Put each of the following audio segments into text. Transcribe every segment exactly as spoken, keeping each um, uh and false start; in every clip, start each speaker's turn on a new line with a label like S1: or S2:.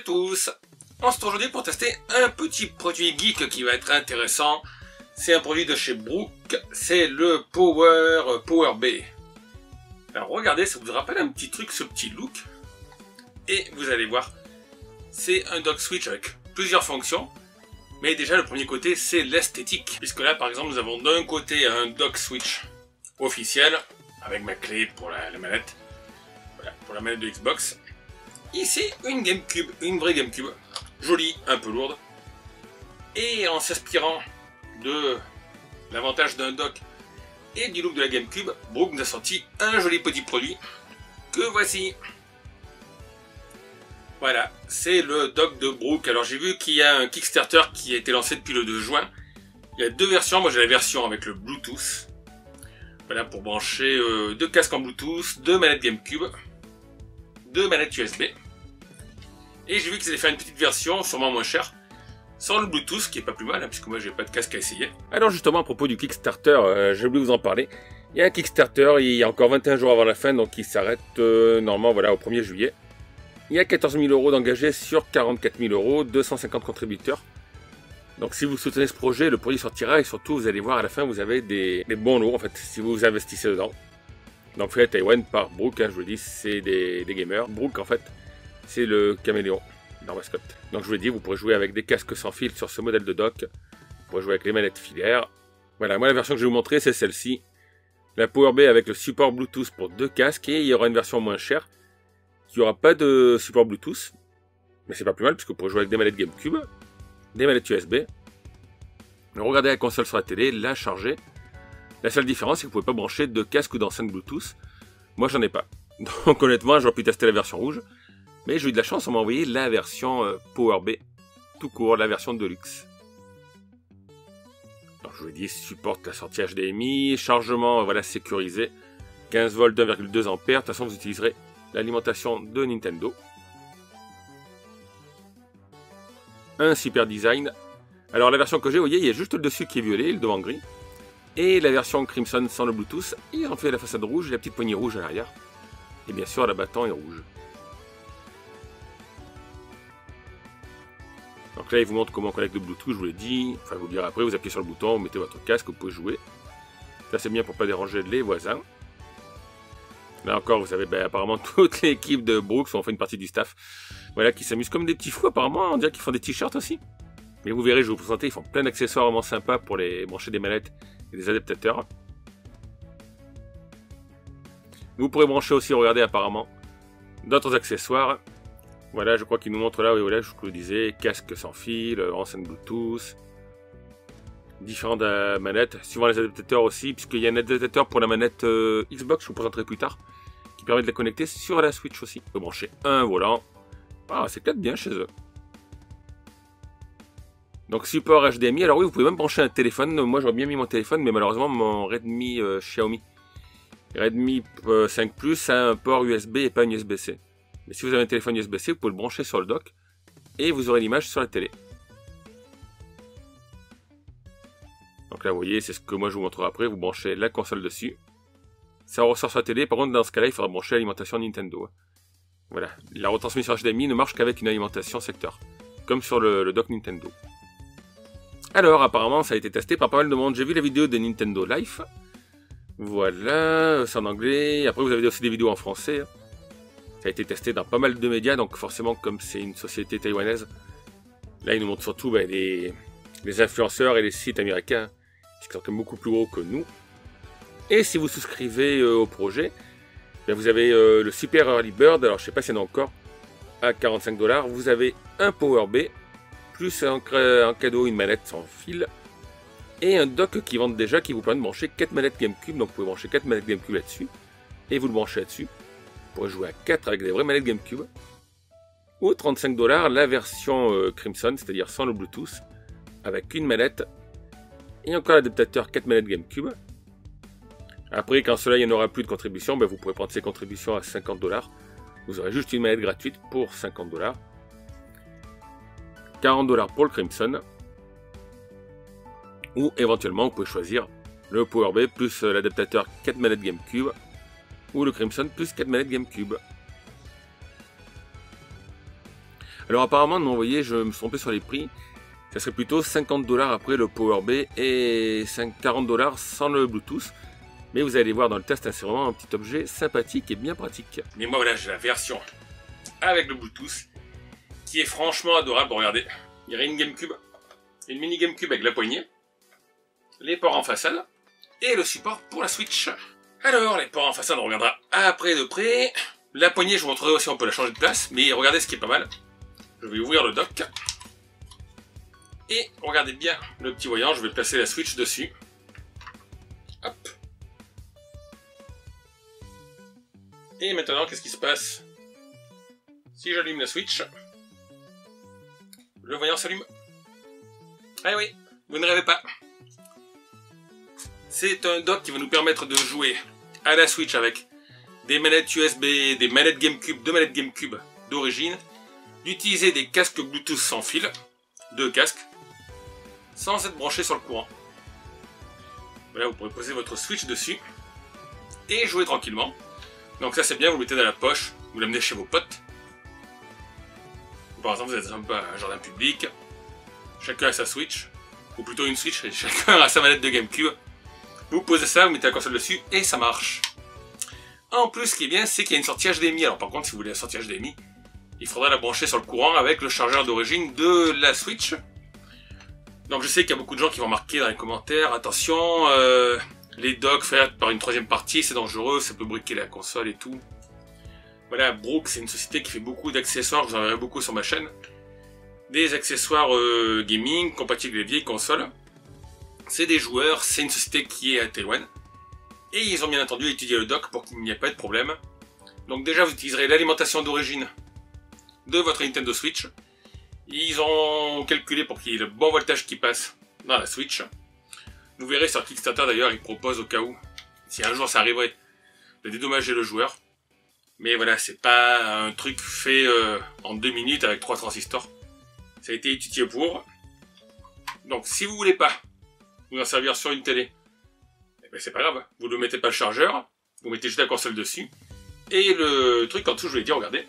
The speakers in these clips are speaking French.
S1: tous. On se retrouve aujourd'hui pour tester un petit produit geek qui va être intéressant. C'est un produit de chez Brook, c'est le Power Power B. Alors regardez, ça vous rappelle un petit truc, ce petit look. Et vous allez voir, c'est un dock switch avec plusieurs fonctions. Mais déjà le premier côté c'est l'esthétique. Puisque là par exemple nous avons d'un côté un dock switch officiel, avec ma clé pour la, la manette. Voilà, pour la manette de Xbox. Ici une GameCube, une vraie GameCube. Jolie, un peu lourde. Et en s'inspirant de l'avantage d'un dock et du look de la GameCube, Brook nous a sorti un joli petit produit que voici. Voilà, c'est le dock de Brook. Alors j'ai vu qu'il y a un Kickstarter qui a été lancé depuis le deux juin. Il y a deux versions, moi j'ai la version avec le Bluetooth. Voilà, pour brancher euh, deux casques en Bluetooth, deux manettes GameCube, deux manettes U S B. Et j'ai vu qu'ils avaient fait une petite version, sûrement moins chère, sans le Bluetooth, qui est pas plus mal, hein, puisque moi j'ai pas de casque à essayer. Alors justement, à propos du Kickstarter, euh, j'ai oublié de vous en parler. Il y a un Kickstarter, il y a encore vingt et un jours avant la fin, donc il s'arrête euh, normalement voilà, au premier juillet. Il y a quatorze mille euros d'engagés sur quarante-quatre mille euros, deux cent cinquante contributeurs. Donc si vous soutenez ce projet, le produit sortira et surtout vous allez voir à la fin, vous avez des, des bons lots en fait, si vous investissez dedans. Donc fait à Taïwan par Brook, hein, je vous le dis, c'est des, des gamers. Brook en fait, c'est le caméléon, leur mascotte. Donc je vous l'ai dit, vous pourrez jouer avec des casques sans fil sur ce modèle de dock. Vous pourrez jouer avec les manettes filaires. Voilà, moi la version que je vais vous montrer, c'est celle-ci. La Power B avec le support Bluetooth pour deux casques et il y aura une version moins chère qui n'aura pas de support Bluetooth. Mais c'est pas plus mal puisque vous pourrez jouer avec des manettes GameCube, des manettes U S B. Regardez la console sur la télé, la charger. La seule différence, c'est que vous pouvez pas brancher de casque ou d'enceinte Bluetooth. Moi, j'en ai pas. Donc honnêtement, j'aurais pu tester la version rouge. Mais j'ai eu de la chance, on m'a envoyé la version euh, Power B, tout court, la version Deluxe. Alors je vous ai dit, supporte la sortie H D M I, chargement, voilà, sécurisé, quinze volts, deux virgule deux ampères. De toute façon, vous utiliserez l'alimentation de Nintendo. Un super design. Alors la version que j'ai, vous voyez, il y a juste le dessus qui est violet, le devant gris. Et la version Crimson sans le Bluetooth, ils ont fait la façade rouge et la petite poignée rouge à l'arrière. Et bien sûr, l'abattant est rouge. Donc là, il vous montre comment on connecte le Bluetooth, je vous l'ai dit. Enfin, vous le direz après, vous appuyez sur le bouton, vous mettez votre casque, vous pouvez jouer. Ça, c'est bien pour ne pas déranger les voisins. Là encore, vous savez, ben, apparemment, toute l'équipe de Brooks ont fait une partie du staff. Voilà, qui s'amusent comme des petits fous, apparemment. On dirait qu'ils font des t-shirts aussi. Mais vous verrez, je vais vous présenter, ils font plein d'accessoires vraiment sympas pour les brancher des manettes et des adaptateurs. Vous pourrez brancher aussi, regardez, apparemment, d'autres accessoires. Voilà, je crois qu'il nous montre là, oui, voilà, je vous le disais, casque sans fil, enceinte Bluetooth, différentes euh, manettes, suivant les adaptateurs aussi, puisqu'il y a un adaptateur pour la manette euh, Xbox, je vous présenterai plus tard, qui permet de la connecter sur la Switch aussi. On peut brancher un volant. Ah, c'est peut-être bien chez eux. Donc support H D M I, alors oui, vous pouvez même brancher un téléphone. Moi, j'aurais bien mis mon téléphone, mais malheureusement, mon Redmi euh, Xiaomi Redmi euh, cinq Plus a un port U S B et pas une U S B C. Mais si vous avez un téléphone U S B C, vous pouvez le brancher sur le dock et vous aurez l'image sur la télé. Donc là, vous voyez, c'est ce que moi je vous montrerai après. Vous branchez la console dessus. Ça ressort sur la télé. Par contre, dans ce cas-là, il faudra brancher l'alimentation Nintendo. Voilà. La retransmission H D M I ne marche qu'avec une alimentation secteur, comme sur le, le dock Nintendo. Alors, apparemment, ça a été testé par pas mal de monde. J'ai vu la vidéo de Nintendo Life. Voilà, c'est en anglais. Après, vous avez aussi des vidéos en français. Ça a été testé dans pas mal de médias, donc forcément, comme c'est une société taïwanaise, là, ils nous montrent surtout ben, les, les influenceurs et les sites américains, qui sont quand même beaucoup plus gros que nous. Et si vous souscrivez euh, au projet, ben, vous avez euh, le Super Early Bird, alors je sais pas s'il y en a encore, à quarante-cinq dollars. Vous avez un Power B, plus en, en cadeau une manette sans fil, et un dock qui vend déjà, qui vous permet de brancher quatre manettes GameCube, donc vous pouvez brancher quatre manettes GameCube là-dessus, et vous le branchez là-dessus. Vous pourrez jouer à quatre avec des vraies manettes GameCube. Ou trente-cinq dollars la version euh, Crimson, c'est-à-dire sans le Bluetooth, avec une manette et encore l'adaptateur quatre manettes GameCube. Après, quand cela, il n'y en aura plus de contribution, ben, vous pourrez prendre ces contributions à cinquante dollars. Vous aurez juste une manette gratuite pour cinquante dollars. quarante dollars pour le Crimson. Ou éventuellement, vous pouvez choisir le Power B plus l'adaptateur quatre manettes GameCube. Ou le Crimson plus quatre manettes GameCube. Alors apparemment, non, vous voyez, je me suis trompé sur les prix. Ça serait plutôt cinquante dollars après le Power B et quarante dollars sans le Bluetooth. Mais vous allez voir dans le test, hein, c'est vraiment un petit objet sympathique et bien pratique. Mais moi voilà, j'ai la version avec le Bluetooth qui est franchement adorable. Bon, regardez, il y a une GameCube, une mini GameCube avec la poignée, les ports en façade et le support pour la Switch. Alors, les ports en façade, on regardera après de près. La poignée, je vous montrerai aussi, on peut la changer de place. Mais regardez ce qui est pas mal. Je vais ouvrir le dock. Et regardez bien le petit voyant, je vais placer la Switch dessus. Hop. Et maintenant, qu'est-ce qui se passe? Si j'allume la Switch, le voyant s'allume. Ah oui, vous ne rêvez pas. C'est un dock qui va nous permettre de jouer à la Switch avec des manettes U S B, des manettes GameCube, deux manettes GameCube d'origine, d'utiliser des casques Bluetooth sans fil, deux casques, sans être branché sur le courant. Voilà, vous pourrez poser votre Switch dessus et jouer tranquillement. Donc ça c'est bien, vous le mettez dans la poche, vous l'amenez chez vos potes. Par exemple, vous êtes un peu à un jardin public, chacun a sa Switch, ou plutôt une Switch et chacun a sa manette de GameCube. Vous posez ça, vous mettez la console dessus et ça marche. En plus, ce qui est bien, c'est qu'il y a une sortie H D M I. Alors par contre, si vous voulez la sortie H D M I, il faudra la brancher sur le courant avec le chargeur d'origine de la Switch. Donc je sais qu'il y a beaucoup de gens qui vont marquer dans les commentaires, attention, euh, les docks faits par une troisième partie, c'est dangereux, ça peut briquer la console et tout. Voilà, Brook, c'est une société qui fait beaucoup d'accessoires, je vous en verrai beaucoup sur ma chaîne. Des accessoires euh, gaming, compatibles avec les vieilles consoles. C'est des joueurs, c'est une société qui est à Taïwan. Et ils ont bien entendu étudié le dock pour qu'il n'y ait pas de problème. Donc déjà, vous utiliserez l'alimentation d'origine de votre Nintendo Switch. Ils ont calculé pour qu'il y ait le bon voltage qui passe dans la Switch. Vous verrez sur Kickstarter d'ailleurs, ils proposent au cas où, si un jour ça arriverait, de dédommager le joueur. Mais voilà, c'est pas un truc fait euh, en deux minutes avec trois transistors. Ça a été étudié pour. Donc si vous voulez pas vous en servir sur une télé, eh ben c'est pas grave, vous ne mettez pas le chargeur, vous mettez juste la console dessus. Et le truc en dessous, je vous l'ai dit, regardez.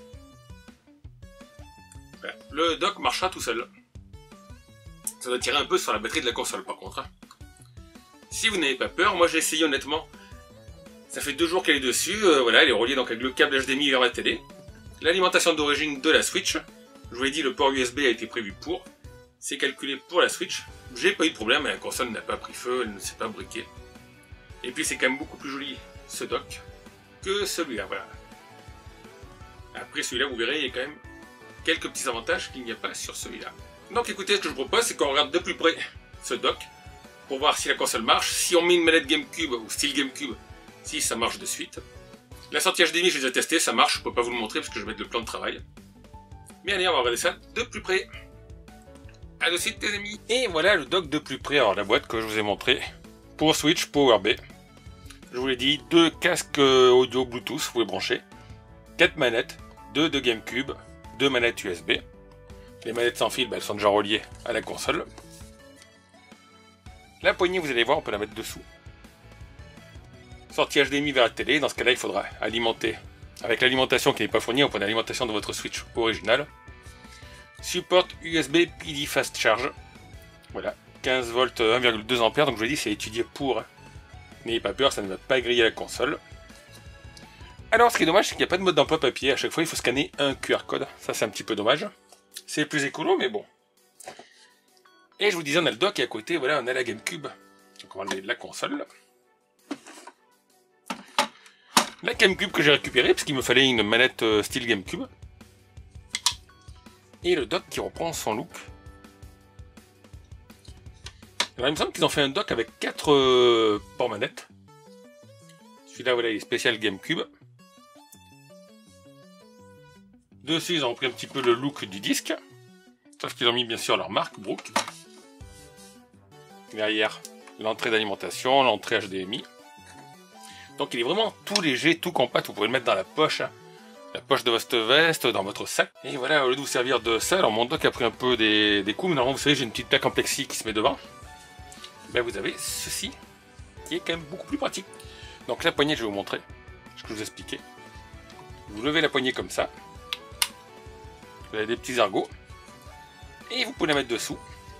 S1: Voilà. Le dock marchera tout seul. Ça doit tirer un peu sur la batterie de la console par contre. Hein. Si vous n'avez pas peur, moi j'ai essayé honnêtement. Ça fait deux jours qu'elle est dessus, euh, voilà, elle est reliée donc avec le câble H D M I vers la télé. L'alimentation d'origine de la Switch. Je vous l'ai dit, le port U S B a été prévu pour. C'est calculé pour la Switch. J'ai pas eu de problème, la console n'a pas pris feu, elle ne s'est pas briquée. Et puis c'est quand même beaucoup plus joli ce dock que celui-là, voilà. Après celui-là, vous verrez, il y a quand même quelques petits avantages qu'il n'y a pas sur celui-là. Donc écoutez, ce que je vous propose, c'est qu'on regarde de plus près ce dock pour voir si la console marche. Si on met une manette GameCube ou style GameCube, si ça marche de suite. La sortie H D M I, je les ai testés, ça marche, je peux pas vous le montrer parce que je vais mettre le plan de travail. Mais allez, on va regarder ça de plus près. A de suite les amis. Et voilà le dock de plus près, alors la boîte que je vous ai montré pour Switch Power B. Je vous l'ai dit, deux casques audio Bluetooth, vous pouvez brancher, quatre manettes, deux de GameCube, deux manettes U S B. Les manettes sans fil, bah, elles sont déjà reliées à la console. La poignée, vous allez voir, on peut la mettre dessous. Sortie H D M I vers la télé, dans ce cas-là, il faudra alimenter avec l'alimentation qui n'est pas fournie, on prend l'alimentation de votre Switch original. Support U S B P D Fast Charge. Voilà, quinze volts, un virgule deux ampères, donc je vous l'ai dit, c'est étudié pour. N'ayez pas peur, ça ne va pas griller la console. Alors, ce qui est dommage, c'est qu'il n'y a pas de mode d'emploi papier. À chaque fois, il faut scanner un Q R code. Ça, c'est un petit peu dommage. C'est plus écolo, mais bon. Et je vous disais, on a le dock et à côté, voilà, on a la GameCube. Donc, on va enlever la console. La GameCube que j'ai récupérée, parce qu'il me fallait une manette euh, style GameCube. Et le dock qui reprend son look. Alors, il me semble qu'ils ont fait un dock avec quatre euh, ports manettes. Celui-là, voilà, il est spécial GameCube. Dessus, ils ont repris un petit peu le look du disque. Sauf qu'ils ont mis, bien sûr, leur marque, Brook. Derrière, l'entrée d'alimentation, l'entrée H D M I. Donc, il est vraiment tout léger, tout compact. Vous pouvez le mettre dans la poche. Hein. La poche de votre veste, dans votre sac. Et voilà, au lieu de vous servir de ça, alors mon dock a pris un peu des, des coups. Mais normalement, vous savez, j'ai une petite plaque en plexi qui se met devant. Ben, vous avez ceci, qui est quand même beaucoup plus pratique. Donc la poignée, je vais vous montrer ce que je vous expliquais. Vous levez la poignée comme ça. Vous avez des petits ergots. Et vous pouvez la mettre dessous.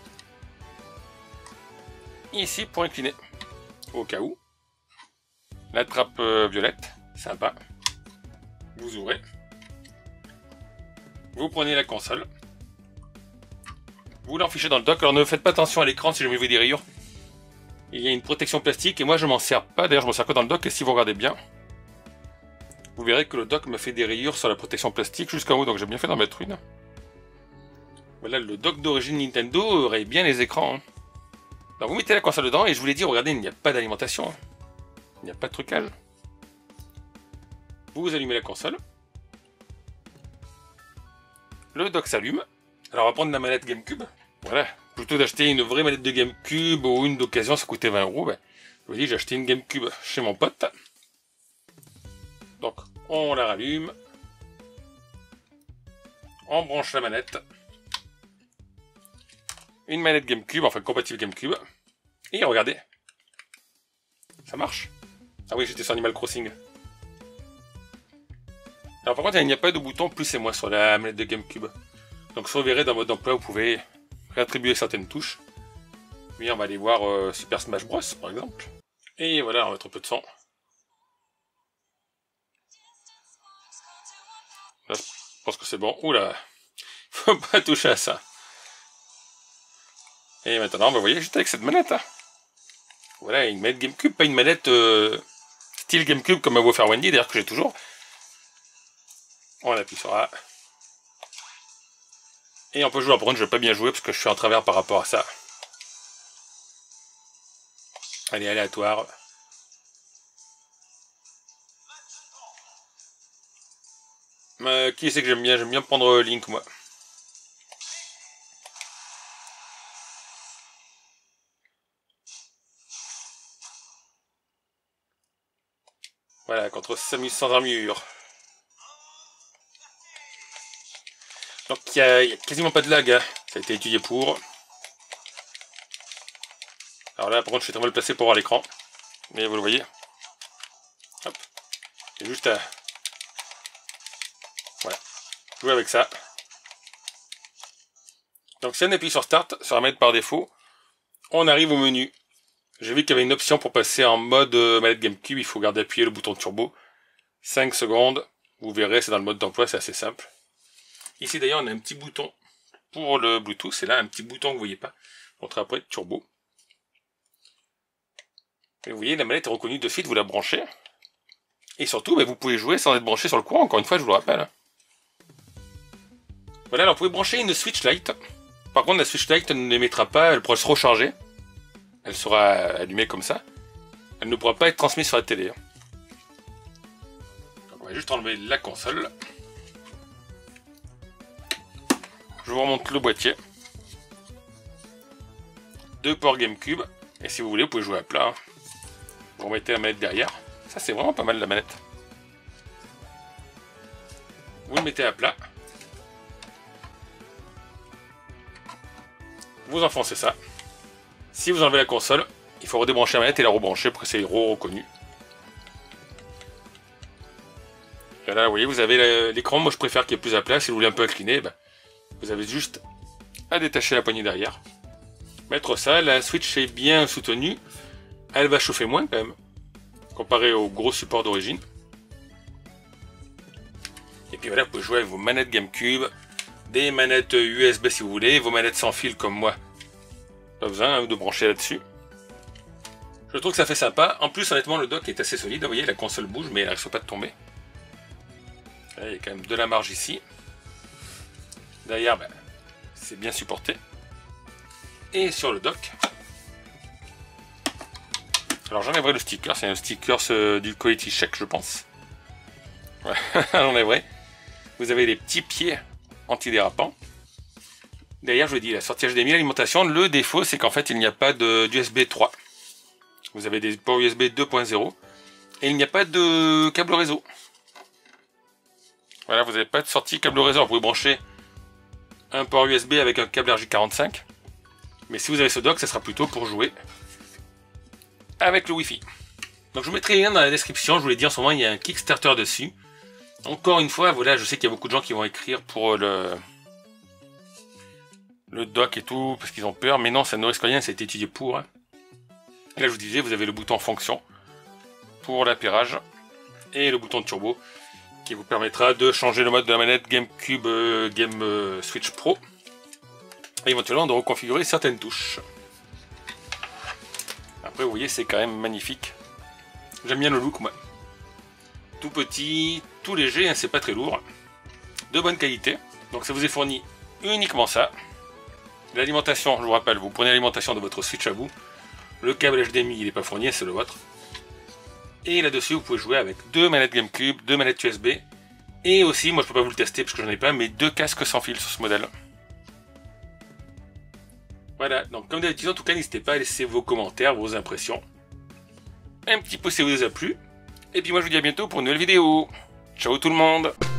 S1: Ici pour incliner. Au cas où. La trappe euh, violette. Sympa. Vous ouvrez. Vous prenez la console. Vous l'enfichez dans le dock. Alors ne faites pas attention à l'écran si jamais vous avez des rayures. Il y a une protection plastique et moi je m'en sers pas. D'ailleurs je m'en sers que dans le dock et si vous regardez bien, vous verrez que le dock me fait des rayures sur la protection plastique jusqu'en haut. Donc j'ai bien fait d'en mettre une. Voilà, le dock d'origine Nintendo raye bien les écrans. Hein. Alors vous mettez la console dedans et je vous l'ai dit, regardez, il n'y a pas d'alimentation. Hein. Il n'y a pas de trucage. Vous allumez la console. Le dock s'allume. Alors on va prendre la manette GameCube. Voilà. Plutôt d'acheter une vraie manette de GameCube ou une d'occasion, ça coûtait vingt euros. Ben, je vous dis, j'ai acheté une GameCube chez mon pote. Donc, on la rallume. On branche la manette. Une manette GameCube, enfin compatible GameCube. Et regardez. Ça marche. Ah oui, j'étais sur Animal Crossing. Alors par contre, il n'y a pas de bouton plus et moins sur la manette de GameCube. Donc soit vous verrez dans mode d'emploi, vous pouvez réattribuer certaines touches. Oui, on va aller voir euh, Super Smash Bros par exemple. Et voilà, on va mettre un peu de son. Là, je pense que c'est bon. Oula, faut pas toucher à ça. Et maintenant, vous voyez, juste avec cette manette. Hein. Voilà, une manette GameCube, pas une manette euh, style GameCube comme ma Woffer Wendy, d'ailleurs que j'ai toujours. On appuie sur A. Et on peut jouer. Par contre, je vais pas bien jouer parce que je suis en travers par rapport à ça. Allez, aléatoire. Euh, qui c'est que j'aime bien? J'aime bien prendre Link, moi. Voilà, contre Samus sans armure. Donc il n'y a, a quasiment pas de lag, hein. Ça a été étudié pour. Alors là par contre je suis très mal placé pour voir l'écran. Mais vous le voyez. Hop. C'est juste à... Voilà. Jouer avec ça. Donc si on appuie sur Start, sur la manette par défaut, on arrive au menu. J'ai vu qu'il y avait une option pour passer en mode manette GameCube, il faut garder appuyé le bouton turbo. cinq secondes. Vous verrez, c'est dans le mode d'emploi, c'est assez simple. Ici d'ailleurs on a un petit bouton pour le Bluetooth, c'est là un petit bouton que vous voyez pas. On montrer après turbo. Et vous voyez la manette est reconnue de suite, vous la branchez. Et surtout bah, vous pouvez jouer sans être branché sur le courant, encore une fois je vous le rappelle. Voilà, alors vous pouvez brancher une Switch Lite. Par contre la Switch Lite ne l'émettra pas, elle pourra se recharger. Elle sera allumée comme ça. Elle ne pourra pas être transmise sur la télé. Donc on va juste enlever la console. Je vous remonte le boîtier. Deux ports GameCube. Et si vous voulez, vous pouvez jouer à plat. Hein. Vous remettez la manette derrière. Ça, c'est vraiment pas mal la manette. Vous le mettez à plat. Vous enfoncez ça. Si vous enlevez la console, il faut redébrancher la manette et la rebrancher pour que c'est reconnu. Et là, vous voyez, vous avez l'écran. Moi, je préfère qu'il y ait plus à plat. Si vous voulez un peu incliner, ben, vous avez juste à détacher la poignée derrière. Mettre ça, la Switch est bien soutenue. Elle va chauffer moins quand même, comparé au gros support d'origine. Et puis voilà, vous pouvez jouer avec vos manettes GameCube, des manettes U S B si vous voulez, vos manettes sans fil comme moi. Pas besoin de brancher là-dessus. Je trouve que ça fait sympa. En plus, honnêtement, le dock est assez solide. Vous voyez, la console bouge, mais elle ne risque pas de tomber. Là, il y a quand même de la marge ici. Derrière, ben, c'est bien supporté. Et sur le dock, alors j'enlèverai le sticker, c'est un sticker euh, du Quality Check je pense. Ouais, j'enlèverai. Vous avez les petits pieds antidérapants. Derrière, je vous dis, la sortie H D M I, l'alimentation, le défaut c'est qu'en fait il n'y a pas d'U S B trois. Vous avez des ports U S B deux point zéro et il n'y a pas de câble réseau. Voilà, vous n'avez pas de sortie câble réseau. Vous pouvez brancher un port U S B avec un câble R J quarante-cinq. Mais si vous avez ce dock, ça sera plutôt pour jouer avec le Wi-Fi. Donc je vous mettrai les liens dans la description. Je vous l'ai dit, en ce moment il y a un Kickstarter dessus. Encore une fois, voilà, je sais qu'il y a beaucoup de gens qui vont écrire pour le le dock et tout, parce qu'ils ont peur, mais non, ça ne risque rien, ça a été étudié pour. Et là, je vous disais, vous avez le bouton fonction pour l'appairage et le bouton de turbo qui vous permettra de changer le mode de la manette GameCube euh, Game euh, Switch Pro et éventuellement de reconfigurer certaines touches. Après, vous voyez, c'est quand même magnifique. J'aime bien le look, moi. Tout petit, tout léger, hein, c'est pas très lourd. De bonne qualité. Donc ça vous est fourni uniquement ça. L'alimentation, je vous rappelle, vous prenez l'alimentation de votre Switch à vous. Le câble H D M I, il n'est pas fourni, c'est le vôtre. Et là-dessus, vous pouvez jouer avec deux manettes GameCube, deux manettes U S B. Et aussi, moi je peux pas vous le tester parce que j'en ai pas, mais deux casques sans fil sur ce modèle. Voilà, donc comme d'habitude, en tout cas, n'hésitez pas à laisser vos commentaires, vos impressions. Un petit pouce si vous vous a plu. Et puis moi je vous dis à bientôt pour une nouvelle vidéo. Ciao tout le monde!